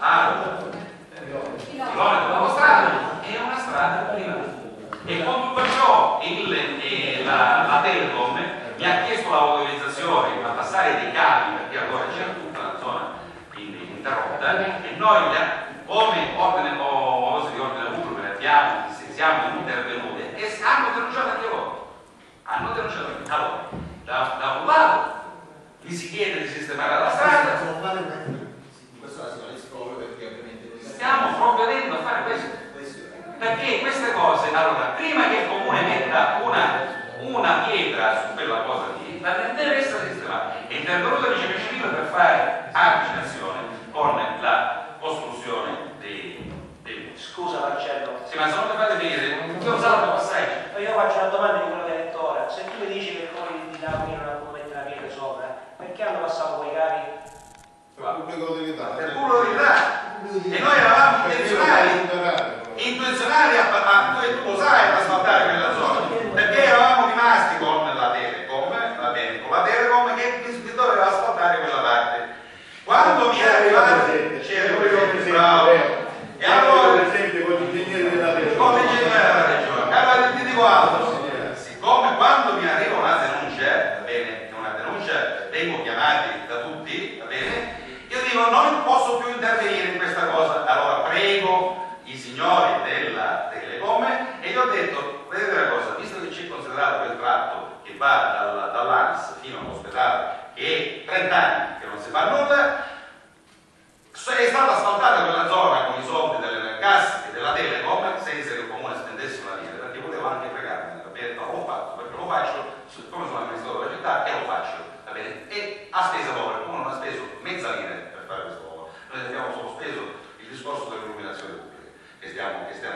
al filone dell'autostrada è una strada privata. E con tutto ciò la Telecom mi ha chiesto l'autorizzazione a passare dei cavi, perché allora c'era tutta la zona quindi interrotta, e noi come ordine pubblico ne abbiamo, siamo intervenuti e hanno denunciato anche loro. Hanno denunciato anche loro. Da un lato gli si chiede di sistemare la strada, stiamo provvedendo a fare questo. Perché queste cose, allora, prima che il comune metta una pietra su quella cosa lì, la deve essere sistemata. È intervenuto il vice civile per fare avvicinazione con la costruzione dei muri. Scusa Marcello. Sì, ma se non mi fate vedere, io ho usato passaggio. Io faccio una domanda di quello che hai detto ora. Se tu mi dici che il comune di Napoli non può mettere la pietra sopra, perché hanno passato quei cavi? Per pubblica utilità. Per pura utilità. E noi eravamo intenzionali tu lo sai, ad asfaltare quella zona, perché eravamo rimasti con la Telecom, va bene, con la Telecom che doveva asfaltare quella parte. Quando mi è arrivato bravo, e allora con l'ingegnere della regione, allora ti dico altro, siccome quando mi arriva una denuncia, va bene, una denuncia vengo chiamati da tutti, va bene, io dico non posso più intervenire in questa cosa, allora prego i signori della Telecom e io ho detto, vedete una cosa, visto che c'è considerato quel tratto che va dall'ANS fino all'ospedale, che è 30 anni che non si fa nulla, è stata asfaltata quella zona con i soldi delle casse e della Telecom senza che il comune spendesse una lira, perché volevo anche fregarmi, va bene? No, l'ho fatto, perché lo faccio, come sono amministratore della città, e lo faccio, va bene? E a spesa povera, il comune non ha speso mezza lira per fare questo lavoro, noi abbiamo solo speso il discorso dell'illuminazione pubblica che stiamo